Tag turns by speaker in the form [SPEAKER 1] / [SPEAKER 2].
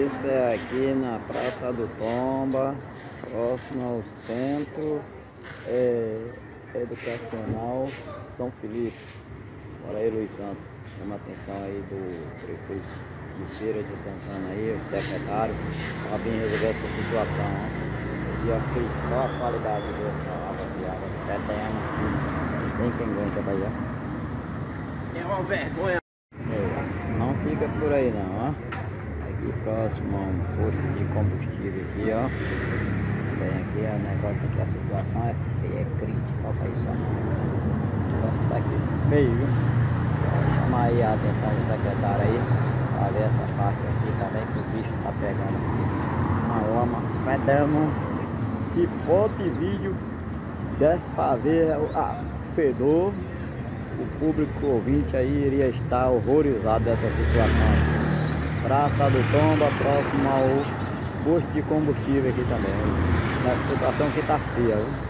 [SPEAKER 1] Isso é aqui na Praça do Tomba, próximo ao Centro Educacional São Felipe. Olha aí, Luiz Santos, chama a atenção aí do prefeito de Feira de Santana aí, o secretário, para vir resolver essa situação, ó. E aqui, olha a qualidade dessa água de água, fedendo, tem quem aguenta daí, ó.
[SPEAKER 2] É uma vergonha.
[SPEAKER 1] Não fica por aí não, ó. Aqui próximo a um posto de combustível aqui, ó. Tem aqui o negócio aqui, a situação é feia, é crítica, olha isso, ó. O negócio tá aqui feio, viu? Vou chamar aí a atenção do secretário aí, pra ver essa parte aqui também, que o bicho tá pegando aqui. Uma lama, fedendo. Se foto e vídeo desse pra ver o fedor, o público ouvinte aí iria estar horrorizado dessa situação. Praça do Tomba, próximo ao posto de combustível aqui também. A situação que tá feia, viu?